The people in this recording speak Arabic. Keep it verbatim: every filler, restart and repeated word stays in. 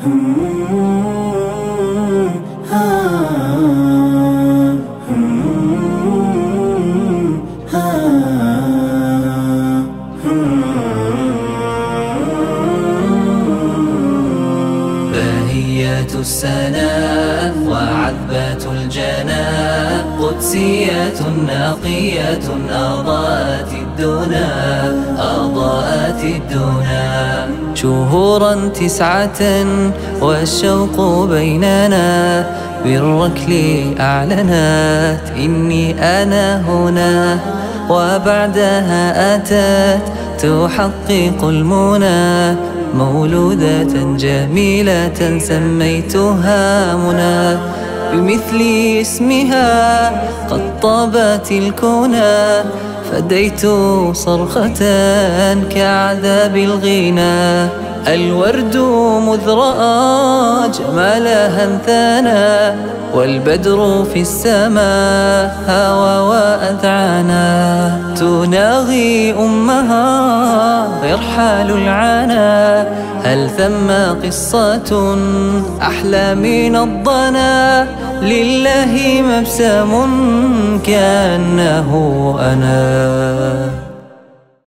بهية السناء وعذبة الجناء قدسية نقية أضاءت الدنا أضاءت الدنا شهورا تسعة والشوق بيننا بالركل أعلنت إني أنا هنا وبعدها أتت تحقق المنى مولودة جميلة سميتها منى بمثل اسمها قد طابت الكنى فديت صرخة كعذاب الغنى الورد مذ رأى جمالها انثانا والبدر في السماء هوى وأذعانا تناغي أمها يرحال العنا هل ثم قصة أحلى من الضنا لله مبسم كأنه أنا